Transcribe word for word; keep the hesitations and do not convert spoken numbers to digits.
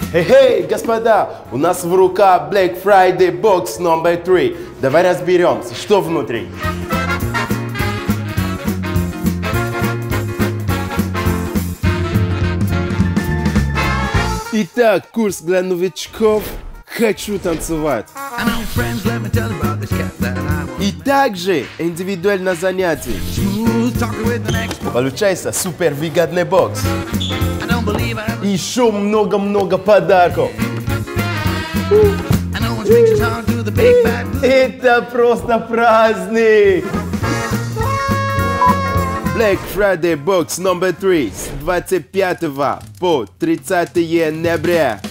Эй, господа, у нас в руках Black Friday Box номер три. Давай разберемся, что внутри. Итак, курс для новичков «Хочу танцевать». И также индивидуальное занятие. Получается супер выгодный бокс. И еще много-много подарков. Это просто праздник! Black Friday Box номер три с двадцать пятого по тридцатое ноября.